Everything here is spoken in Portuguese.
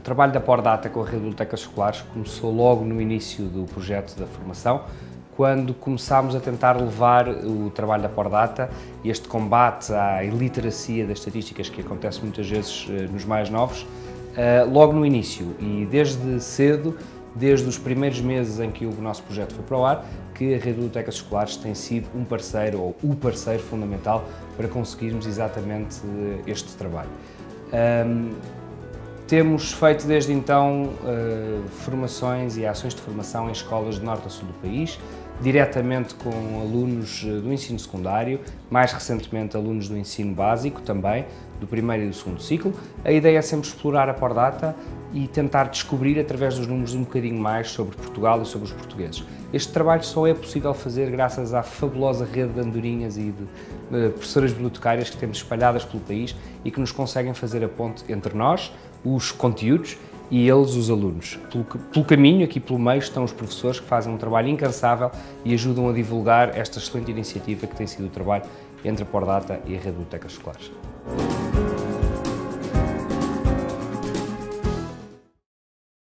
trabalho da Pordata com a Rede de Bibliotecas Escolares começou logo no início do projeto da formação, quando começámos a tentar levar o trabalho da Pordata e este combate à iliteracia das estatísticas que acontece muitas vezes nos mais novos, logo no início e desde cedo, desde os primeiros meses em que o nosso projeto foi para o ar, que a Rede de Bibliotecas Escolares tem sido um parceiro ou o parceiro fundamental para conseguirmos exatamente este trabalho. Temos feito desde então formações e ações de formação em escolas de norte a sul do país, diretamente com alunos do ensino secundário, mais recentemente alunos do ensino básico também, do primeiro e do segundo ciclo. A ideia é sempre explorar a Pordata e tentar descobrir através dos números um bocadinho mais sobre Portugal e sobre os portugueses. Este trabalho só é possível fazer graças à fabulosa rede de andorinhas e de professoras bibliotecárias que temos espalhadas pelo país e que nos conseguem fazer a ponte entre nós, os conteúdos, e eles, os alunos. Pelo caminho, aqui pelo meio, estão os professores que fazem um trabalho incansável e ajudam a divulgar esta excelente iniciativa que tem sido o trabalho entre a Pordata e a Rede de Bibliotecas Escolares.